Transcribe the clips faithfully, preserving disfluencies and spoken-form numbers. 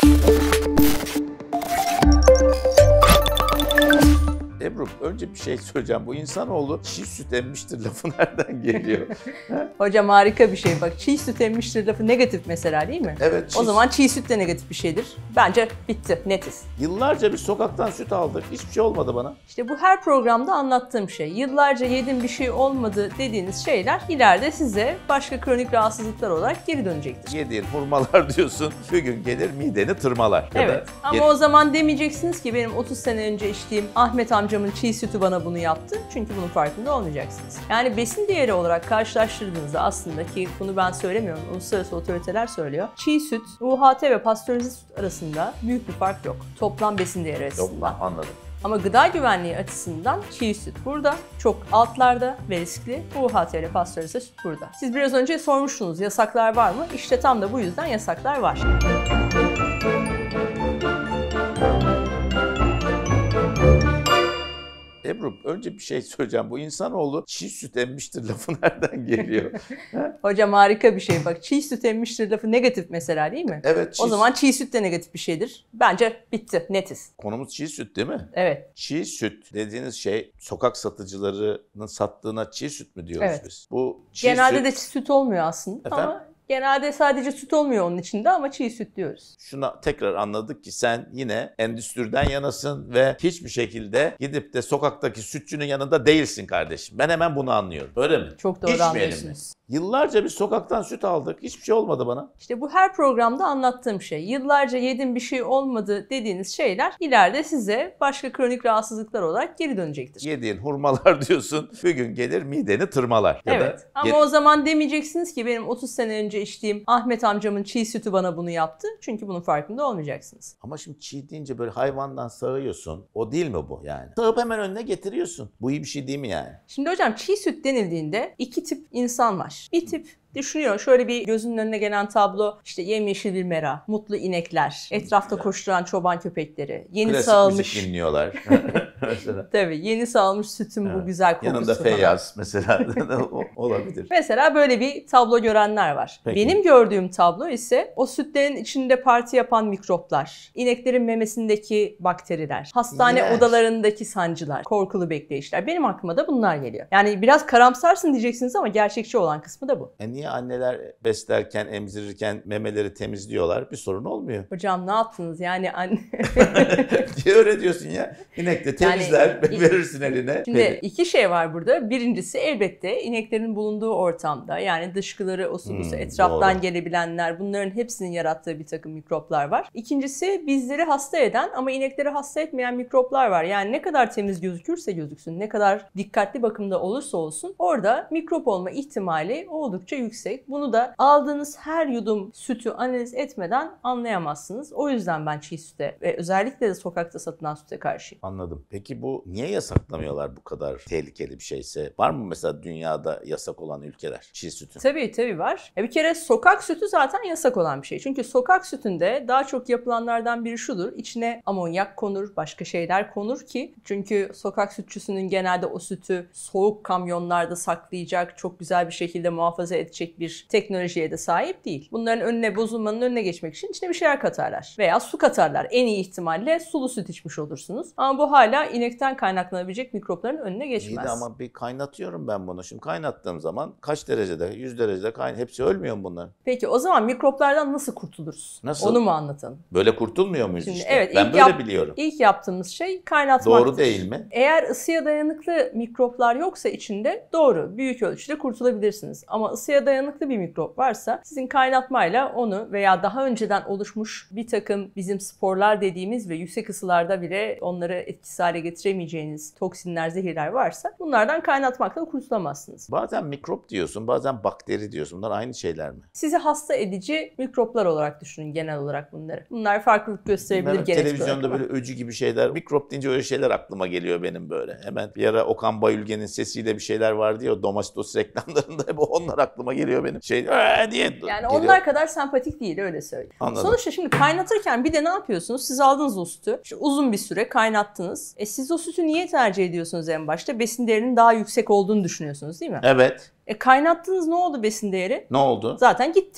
Ebru, önce bir şey söyleyeceğim. Bu insanoğlu çiğ süt emmiştir lafı nereden geliyor? Hocam harika bir şey bak. Çiğ süt emmiştir lafı negatif mesela değil mi? Evet. Çiğ... O zaman çiğ süt de negatif bir şeydir. Bence bitti, netiz. Yıllarca bir sokaktan süt aldık. Hiçbir şey olmadı bana. İşte bu her programda anlattığım şey. Yıllarca yedim bir şey olmadı dediğiniz şeyler ileride size başka kronik rahatsızlıklar olarak geri dönecektir. Yediğin hurmalar diyorsun, bir gün gelir mideni tırmalar. Evet. Ama Yed... o zaman demeyeceksiniz ki benim otuz sene önce içtiğim Ahmet amcamın çiğ sütü bana bunu yaptı. Çünkü bunun farkında olmayacaksınız. Yani besin değeri olarak karşılaştırdığınızda aslında, ki bunu ben söylemiyorum, uluslararası otoriteler söylüyor. Çiğ süt, U H T ve pastörize süt arasında büyük bir fark yok. Toplam besin değeri açısından. Yok, anladım. Ama gıda güvenliği açısından çiğ süt burada, çok altlarda ve riskli. U H T ile pastörize süt burada. Siz biraz önce sormuştunuz yasaklar var mı? İşte tam da bu yüzden yasaklar var. Ebru, önce bir şey söyleyeceğim. Bu insanoğlu çiğ süt emmiştir lafı nereden geliyor? Hocam harika bir şey bak. Çiğ süt emmiştir lafı negatif mesela değil mi? Evet. Çiğ... O zaman çiğ süt de negatif bir şeydir. Bence bitti, netiz. Konumuz çiğ süt değil mi? Evet. Çiğ süt dediğiniz şey sokak satıcılarının sattığına çiğ süt mü diyoruz evet. biz? Bu çiğ Genelde süt... de süt olmuyor aslında. Efendim? Ama genelde sadece süt olmuyor onun içinde ama çiğ süt diyoruz. Şuna tekrar anladık ki sen yine endüstriden yanasın ve hiçbir şekilde gidip de sokaktaki sütçünün yanında değilsin kardeşim. Ben hemen bunu anlıyorum. Öyle mi? Çok doğru anlıyorsunuz. Yıllarca bir sokaktan süt aldık. Hiçbir şey olmadı bana. İşte bu her programda anlattığım şey. Yıllarca yedim bir şey olmadı dediğiniz şeyler ileride size başka kronik rahatsızlıklar olarak geri dönecektir. Yediğin hurmalar diyorsun, bir gün gelir mideni tırmalar. Ya evet. da... Ama o zaman demeyeceksiniz ki benim otuz sene önce içtiğim Ahmet amcamın çiğ sütü bana bunu yaptı. Çünkü bunun farkında olmayacaksınız. Ama şimdi çiğ deyince böyle hayvandan sağıyorsun. O değil mi bu yani? Sağıp hemen önüne getiriyorsun. Bu iyi bir şey değil mi yani? Şimdi hocam çiğ süt denildiğinde iki tip insan var. Bir tip düşünüyor. Şöyle bir gözünün önüne gelen tablo, işte yemyeşil bir mera, mutlu inekler, etrafta koşturan çoban köpekleri, yeni klasik sağılmış... müzik dinliyorlar. Mesela. Tabii yeni sağılmış sütün evet. bu güzel kokusu. Yanında feyyaz mesela olabilir. Mesela böyle bir tablo görenler var. Peki. Benim gördüğüm tablo ise o sütlerin içinde parti yapan mikroplar, ineklerin memesindeki bakteriler, hastane yes. odalarındaki sancılar, korkulu bekleyişler. Benim aklıma da bunlar geliyor. Yani biraz karamsarsın diyeceksiniz ama gerçekçi olan kısmı da bu. E niye anneler beslerken, emzirirken memeleri temizliyorlar? Bir sorun olmuyor. Hocam ne yaptınız yani anne? Diye öyle diyorsun ya. İnek de temizler, yani, verirsin eline. Şimdi Peki. iki şey var burada. Birincisi elbette ineklerin bulunduğu ortamda, yani dışkıları, osu busu, hmm, etraftan doğru. gelebilenler, bunların hepsinin yarattığı bir takım mikroplar var. İkincisi bizleri hasta eden ama inekleri hasta etmeyen mikroplar var. Yani ne kadar temiz gözükürse gözüksün, ne kadar dikkatli bakımda olursa olsun orada mikrop olma ihtimali oldukça yüksek. Bunu da aldığınız her yudum sütü analiz etmeden anlayamazsınız. O yüzden ben çiğ süte ve özellikle de sokakta satılan süte karşıyım. Anladım. Peki bu niye yasaklamıyorlar bu kadar tehlikeli bir şeyse? Var mı mesela dünyada yasak olan ülkeler çiğ sütü? Tabii tabii var. Bir kere sokak sütü zaten yasak olan bir şey. Çünkü sokak sütünde daha çok yapılanlardan biri şudur. İçine amonyak konur, başka şeyler konur ki. Çünkü sokak sütçüsünün genelde o sütü soğuk kamyonlarda saklayacak, çok güzel bir şekilde muhafaza edecek bir teknolojiye de sahip değil. Bunların önüne, bozulmanın önüne geçmek için içine bir şeyler katarlar. Veya su katarlar. En iyi ihtimalle sulu süt içmiş olursunuz. Ama bu hala inekten kaynaklanabilecek mikropların önüne geçmez. İyi de ama bir kaynatıyorum ben bunu. Şimdi kaynattığım zaman kaç derecede, yüz derecede kaynat. Hepsi ölmüyor mu bunlar? Peki o zaman mikroplardan nasıl kurtuluruz? Nasıl? Onu mu anlatalım? Böyle kurtulmuyor muyuz Şimdi, işte? Evet, ben böyle yap, biliyorum. İlk yaptığımız şey kaynatmaktır. Doğru değil mi? Eğer ısıya dayanıklı mikroplar yoksa içinde doğru, büyük ölçüde kurtulabilirsiniz. Ama ısıya dayanıklı bir mikrop varsa sizin kaynatmayla onu veya daha önceden oluşmuş bir takım bizim sporlar dediğimiz ve yüksek ısılarda bile onları etkisiz hale getiremeyeceğiniz toksinler, zehirler varsa bunlardan kaynatmakla kurtulamazsınız. Bazen mikrop diyorsun, bazen bakteri diyorsun. Bunlar aynı şeyler mi? Sizi hasta edici mikroplar olarak düşünün genel olarak bunları. Bunlar farklılık gösterebilir Bunlar genetik televizyonda olarak. böyle öcü gibi şeyler. Mikrop deyince öyle şeyler aklıma geliyor benim böyle. Hemen bir ara Okan Bayülgen'in sesiyle bir şeyler vardı ya, Domestos reklamlarında hep onlar aklıma geliyor benim. Şey ee diye. Yani geliyor. onlar kadar sempatik değil, öyle söyleyeyim. Anladım. Sonuçta şimdi kaynatırken bir de ne yapıyorsunuz? Siz aldınız o sütü, işte uzun bir süre kaynattınız. E siz o sütü niye tercih ediyorsunuz en başta? Besin değerinin daha yüksek olduğunu düşünüyorsunuz değil mi? Evet. E kaynattınız, ne oldu besin değeri? Ne oldu? Zaten gitti.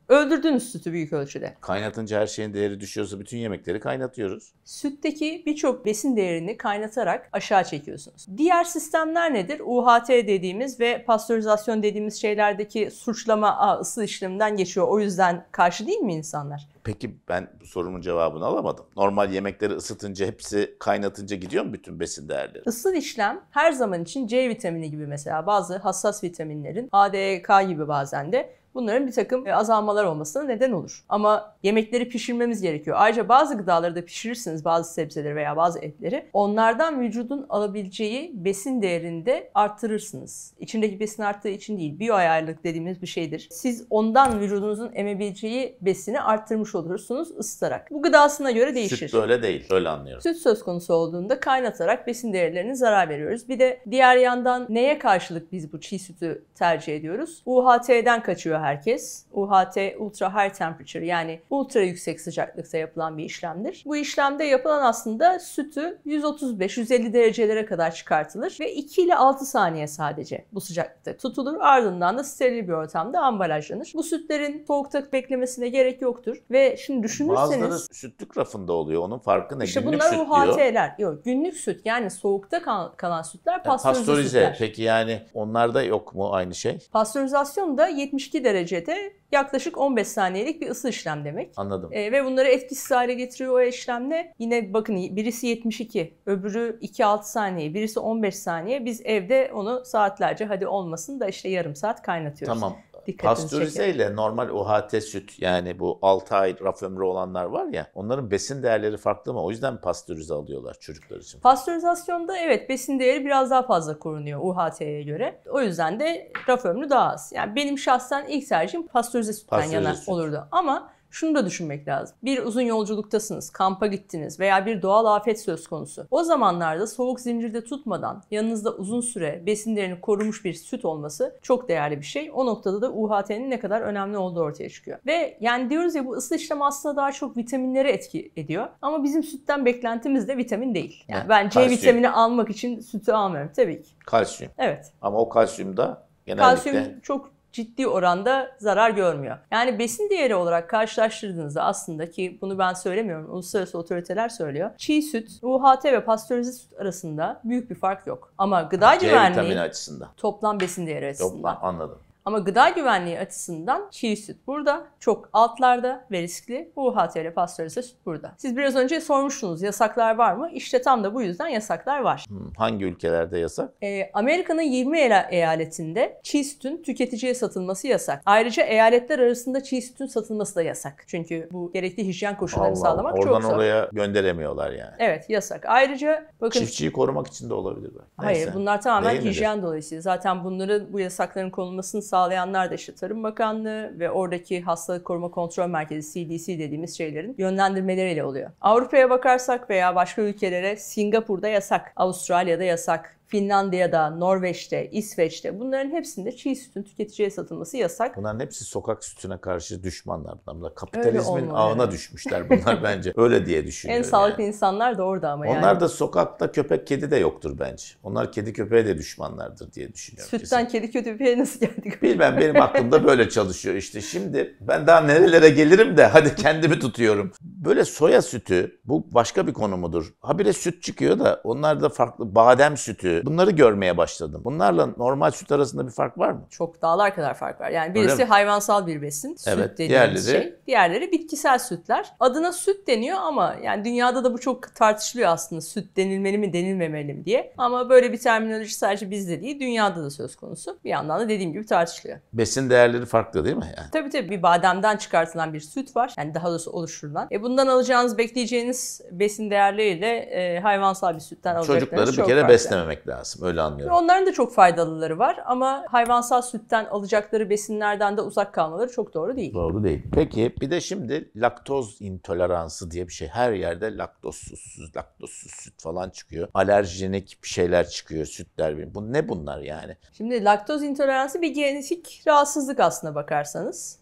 öldürdünüz sütü büyük ölçüde. Kaynatınca her şeyin değeri düşüyorsa bütün yemekleri kaynatıyoruz. Sütteki birçok besin değerini kaynatarak aşağı çekiyorsunuz. Diğer sistemler nedir? U H T dediğimiz ve pastörizasyon dediğimiz şeylerdeki suçlama Aa, ısı işleminden geçiyor. O yüzden karşı değil mi insanlar? Peki ben bu sorumun cevabını alamadım. Normal yemekleri ısıtınca hepsi kaynatınca gidiyor mu bütün besin değerleri? Isıl işlem her zaman için C vitamini gibi mesela bazı hassas vitaminlerin A D E K gibi bazen de bunların bir takım azalmalar olmasına neden olur. Ama yemekleri pişirmemiz gerekiyor. Ayrıca bazı gıdaları da pişirirsiniz, bazı sebzeleri veya bazı etleri. Onlardan vücudun alabileceği besin değerini de arttırırsınız. İçindeki besin arttığı için değil, biyoayarlılık dediğimiz bir şeydir. Siz ondan vücudunuzun emebileceği besini arttırmış olursunuz ısıtarak. Bu gıdasına göre değişir. Süt böyle değil, öyle anlıyorum. Süt söz konusu olduğunda kaynatarak besin değerlerine zarar veriyoruz. Bir de diğer yandan neye karşılık biz bu çiğ sütü tercih ediyoruz? U H T'den kaçıyor herkes. U H T ultra high temperature yani ultra yüksek sıcaklıkta yapılan bir işlemdir. Bu işlemde yapılan aslında sütü yüz otuz beş yüz elli derecelere kadar çıkartılır ve iki ile altı saniye sadece bu sıcaklıkta tutulur. Ardından da steril bir ortamda ambalajlanır. Bu sütlerin soğukta beklemesine gerek yoktur ve şimdi düşünürseniz bazıları sütlük rafında oluyor. Onun farkı ne? İşte Günlük bunlar süt U H diyor. T'ler. Yok, günlük süt yani soğukta kal- kalan sütler Yani pastörize pastörize. sütler. Peki yani onlarda yok mu aynı şey? Pastörizasyon da yetmiş iki derecede yaklaşık on beş saniyelik bir ısı işlem demek. Anladım. E, ve bunları etkisiz hale getiriyor o işlemle. Yine bakın birisi yetmiş iki, öbürü iki altı saniye, birisi on beş saniye. Biz evde onu saatlerce hadi olmasın da işte yarım saat kaynatıyoruz. Tamam. Dikkatinizi Pastörize çekerim. ile normal U H T süt yani bu altı ay raf ömrü olanlar var ya onların besin değerleri farklı mı? O yüzden mi pastörize alıyorlar çocuklar için? Pastörizasyonda evet besin değeri biraz daha fazla korunuyor U H T'ye göre. O yüzden de raf ömrü daha az. Yani benim şahsen ilk tercihim pastörize sütten Pastörize yana süt. olurdu. Ama şunu da düşünmek lazım. Bir uzun yolculuktasınız, kampa gittiniz veya bir doğal afet söz konusu. O zamanlarda soğuk zincirde tutmadan yanınızda uzun süre besin değerini korumuş bir süt olması çok değerli bir şey. O noktada da U H T'nin ne kadar önemli olduğu ortaya çıkıyor. Ve yani diyoruz ya bu ısı işlemi aslında daha çok vitaminlere etki ediyor. Ama bizim sütten beklentimiz de vitamin değil. Yani Ne? ben C Kalsiyum. vitamini almak için sütü almıyorum tabii ki. Kalsiyum. Evet. Ama o kalsiyum da genellikle Kalsiyum çok ciddi oranda zarar görmüyor. Yani besin değeri olarak karşılaştırdığınızda aslında ki bunu ben söylemiyorum, uluslararası otoriteler söylüyor. Çiğ süt, U H T ve pastörize süt arasında büyük bir fark yok. Ama gıda C güvenliği vitamini açısından. toplam besin değeri Yok açısından. anladım. Ama gıda güvenliği açısından çiğ süt burada çok altlarda ve riskli. U H T ile pastörize süt burada. Siz biraz önce sormuştunuz yasaklar var mı? İşte tam da bu yüzden yasaklar var. Hmm, hangi ülkelerde yasak? Ee, Amerika'nın yirmi ela- eyaletinde çiğ sütün tüketiciye satılması yasak. Ayrıca eyaletler arasında çiğ sütün satılması da yasak. Çünkü bu gerekli hijyen koşullarını Allah, sağlamak oradan çok zor. oraya gönderemiyorlar yani. Evet yasak. Ayrıca bakın Çiftçiyi korumak için de olabilir belki. hayır Neyse. bunlar tamamen Değil midir? hijyen dolayısıyla. Zaten bunların bu yasakların konulmasını sağlayanlar da işte Tarım Bakanlığı ve oradaki Hastalık Koruma Kontrol Merkezi C D C dediğimiz şeylerin yönlendirmeleriyle oluyor. Avrupa'ya bakarsak veya başka ülkelere Singapur'da yasak, Avustralya'da yasak, Finlandiya'da, Norveç'te, İsveç'te bunların hepsinde çiğ sütün tüketiciye satılması yasak. Bunların hepsi sokak sütüne karşı düşmanlar. Bunlar kapitalizmin olmalı, ağına evet. düşmüşler bunlar bence. Öyle diye En düşünüyorum. sağlıklı yani. insanlar da orada ama yani. Onlar da sokakta köpek kedi de yoktur bence. Onlar kedi köpeğe de düşmanlardır diye düşünüyorum. Sütten kesin. kedi köpeğe nasıl geldik? Bilmem benim aklımda böyle çalışıyor işte. Şimdi ben daha nerelere gelirim de hadi kendimi tutuyorum. Böyle soya sütü bu başka bir konu mudur? Habire süt çıkıyor da onlar da farklı. Badem sütü bunları görmeye başladım. Bunlarla normal süt arasında bir fark var mı? Çok dağlar kadar fark var. Yani Öyle birisi mi? hayvansal bir besin, süt Evet, dediğimiz diğerleri- şey. Diğerleri bitkisel sütler. Adına süt deniyor ama yani dünyada da bu çok tartışılıyor aslında. Süt denilmeli mi denilmemeli mi diye. Ama böyle bir terminoloji sadece bizde değil, dünyada da söz konusu. Bir yandan da dediğim gibi tartışılıyor. Besin değerleri farklı değil mi yani? Tabii tabii bir bademden çıkartılan bir süt var. Yani daha doğrusu oluşturulan. E bundan alacağınız, bekleyeceğiniz besin değerleriyle e, hayvansal bir sütten alacaklarınız Çocukları bir çok kere farklı. beslememek lazım. Öyle anlıyorum. Onların da çok faydalıları var ama hayvansal sütten alacakları besinlerden de uzak kalmaları çok doğru değil. Doğru değil. Peki bir de şimdi laktoz intoleransı diye bir şey. Her yerde laktozsuz, laktozsuz süt falan çıkıyor. Alerjenik bir şeyler çıkıyor sütler. Bu ne bunlar yani? Şimdi laktoz intoleransı bir genetik rahatsızlık aslına bakarsanız.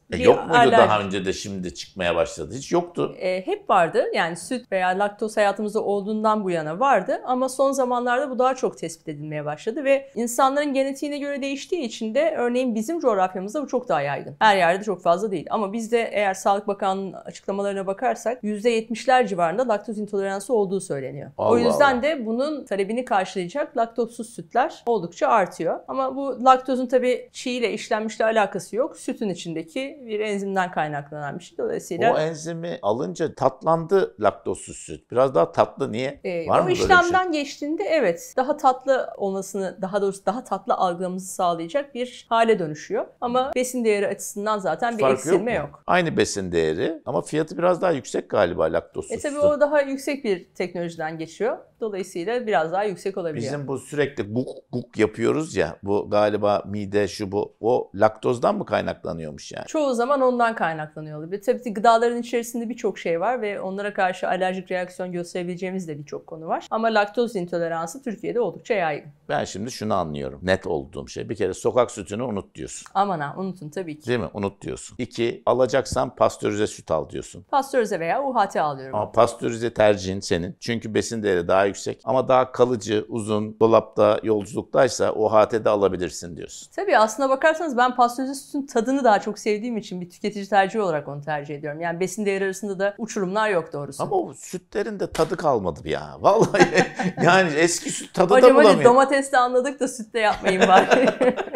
E bir yok muydu alerji. daha önce de şimdi çıkmaya başladı? Hiç yoktu. E, hep vardı. Yani süt veya laktoz hayatımızda olduğundan bu yana vardı. Ama son zamanlarda bu daha çok tespit edilmeye başladı ve insanların genetiğine göre değiştiği için de örneğin bizim coğrafyamızda bu çok daha yaygın. Her yerde çok fazla değil. Ama bizde eğer Sağlık Bakanlığı'nın açıklamalarına bakarsak yüzde yetmişler civarında laktoz intoleransı olduğu söyleniyor. Allah o yüzden Allah. de bunun talebini karşılayacak laktozsuz sütler oldukça artıyor. Ama bu laktozun tabii çiğ ile işlenmişle alakası yok. Sütün içindeki bir enzimden kaynaklanan bir şey. Dolayısıyla O enzimi alınca tatlandı laktozsuz süt. Biraz daha tatlı. Niye? Ee, Var o mı böyle bir şey? işlemden geçtiğinde evet daha tatlı olmasını, daha doğrusu daha tatlı algılamamızı sağlayacak bir hale dönüşüyor. Ama besin değeri açısından zaten bir Farkı eksilme mu? yok. Aynı besin değeri ama fiyatı biraz daha yüksek galiba laktozsuz E tabii sütün. o daha yüksek bir teknolojiden geçiyor. Dolayısıyla biraz daha yüksek olabiliyor. Bizim bu sürekli guk guk yapıyoruz ya, bu galiba mide şu bu, o laktozdan mı kaynaklanıyormuş yani? Çoğu zaman ondan kaynaklanıyor olabilir. Tabii ki gıdaların içerisinde birçok şey var ve onlara karşı alerjik reaksiyon gösterebileceğimiz de birçok konu var. Ama laktoz intoleransı Türkiye'de oldukça yaygın. Ben şimdi şunu anlıyorum. Net olduğum şey. Bir kere sokak sütünü unut diyorsun. Aman ha unutun tabii ki. Değil mi? Unut diyorsun. İki, alacaksan pastörize süt al diyorsun. Pastörize veya U H T alıyorum. Ama pastörize tercihin senin. Çünkü besin değeri daha yüksek. Ama daha kalıcı, uzun, dolapta, yolculuktaysa O H T'de alabilirsin diyorsun. Tabii aslına bakarsanız ben pastörize sütün tadını daha çok sevdiğim için bir tüketici tercihi olarak onu tercih ediyorum. Yani besin değeri arasında da uçurumlar yok doğrusu. Ama o sütlerin de tadı kalmadı ya. Vallahi yani eski süt tadı da Hocam hadi bulamıyor. domatesle anladık da sütle yapmayın bari.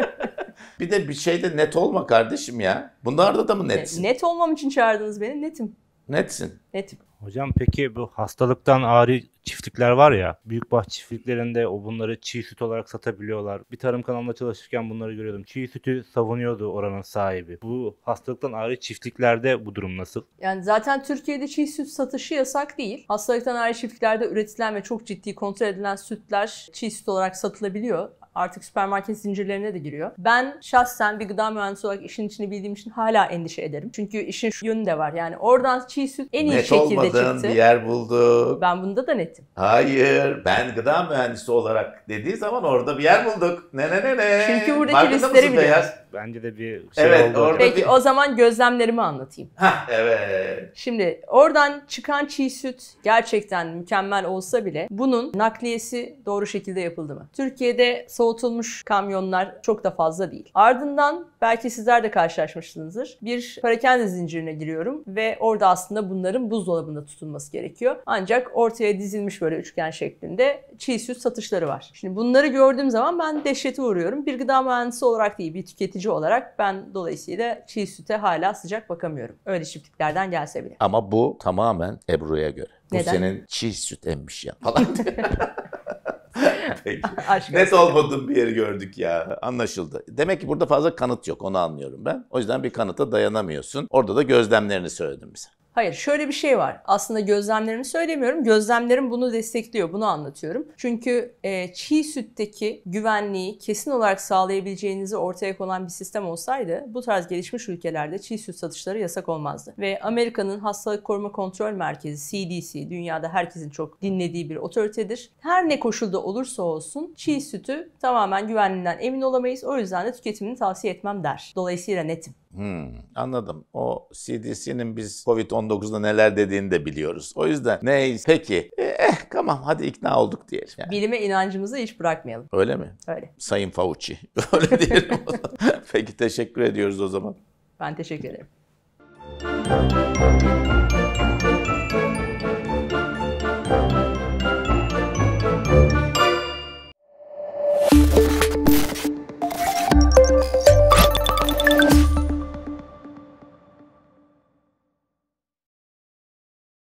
Bir de bir şeyde net olma kardeşim ya. Bunlarda da mı netsin? Net olmam için çağırdınız beni. Netim. Netsin. Netim. Hocam peki bu hastalıktan ağrı çiftlikler var ya, büyükbaş çiftliklerinde o bunları çiğ süt olarak satabiliyorlar. Bir tarım kanalında çalışırken bunları görüyordum. Çiğ sütü savunuyordu oranın sahibi. Bu hastalıktan ağrı çiftliklerde bu durum nasıl? Yani zaten Türkiye'de çiğ süt satışı yasak değil. Hastalıktan ayrı çiftliklerde üretilen ve çok ciddi kontrol edilen sütler çiğ süt olarak satılabiliyor. Artık süpermarket zincirlerine de giriyor. Ben şahsen bir gıda mühendisi olarak işin içini bildiğim için hala endişe ederim. Çünkü işin şu yönü de var. Yani oradan çiğ süt en iyi Net şekilde olmadığın çıktı. bir yer bulduk. Ben bunda da netim. Hayır, ben gıda mühendisi olarak dediği zaman orada bir yer bulduk. Ne ne ne ne. Çünkü buradaki Farkında riskleri mısın biliyorum. Beyaz? Bence de bir şey Evet, oldu. orada- Peki bir- o zaman gözlemlerimi anlatayım. Hah, evet. Şimdi oradan çıkan çiğ süt gerçekten mükemmel olsa bile bunun nakliyesi doğru şekilde yapıldı mı? Türkiye'de soğutulmuş kamyonlar çok da fazla değil. Ardından belki sizler de karşılaşmışsınızdır. Bir perakende zincirine giriyorum ve orada aslında bunların buzdolabında tutulması gerekiyor. Ancak ortaya dizilmiş böyle üçgen şeklinde çiğ süt satışları var. Şimdi bunları gördüğüm zaman ben dehşete uğruyorum. Bir gıda mühendisi olarak değil, bir tüketici olarak ben dolayısıyla çiğ süte hala sıcak bakamıyorum. Öyle çiftliklerden gelse bile. Ama bu tamamen Ebru'ya göre. Bu Neden? senin çiğ süt emmiş ya falan. Peki. Aşk Net olsun. olmadığım bir yeri gördük ya. Anlaşıldı. Demek ki burada fazla kanıt yok. Onu anlıyorum ben. O yüzden bir kanıta dayanamıyorsun. Orada da gözlemlerini söyledin bize. Hayır, şöyle bir şey var. Aslında gözlemlerimi söylemiyorum. Gözlemlerim bunu destekliyor, bunu anlatıyorum. Çünkü e, çiğ sütteki güvenliği kesin olarak sağlayabileceğinizi ortaya konan bir sistem olsaydı bu tarz gelişmiş ülkelerde çiğ süt satışları yasak olmazdı. Ve Amerika'nın Hastalık Koruma Kontrol Merkezi C D C dünyada herkesin çok dinlediği bir otoritedir. Her ne koşulda olursa olsun çiğ sütü tamamen güvenliğinden emin olamayız. O yüzden de tüketimini tavsiye etmem der. Dolayısıyla netim. Hmm, anladım. O C D C'nin biz covid on dokuzda neler dediğini de biliyoruz. O yüzden neyse. Peki. Eh tamam hadi ikna olduk diyelim. Yani. Bilime inancımızı hiç bırakmayalım. Öyle mi? Öyle. Sayın Fauci. Öyle diyelim o zaman. Peki teşekkür ediyoruz o zaman. Ben teşekkür ederim.